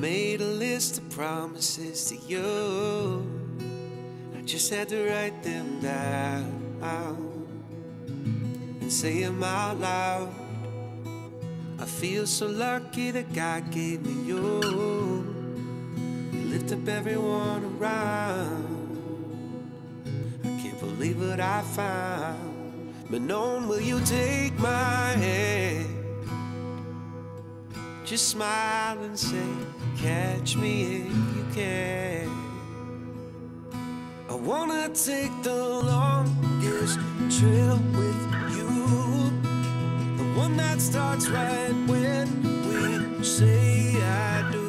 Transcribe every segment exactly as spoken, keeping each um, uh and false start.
made a list of promises to you. I just had to write them down and say them out loud. I feel so lucky that God gave me you. You lift up everyone around. I can't believe what I found. But knowing, will you take my hand? Just smile and say, catch me if you can. I wanna take the longest trail with you, the one that starts right when we say I do.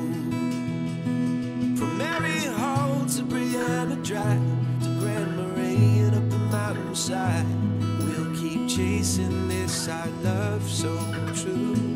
From Mary Hall to Brianna Drive to Grand Marais up the mountainside, we'll keep chasing this, our love so true.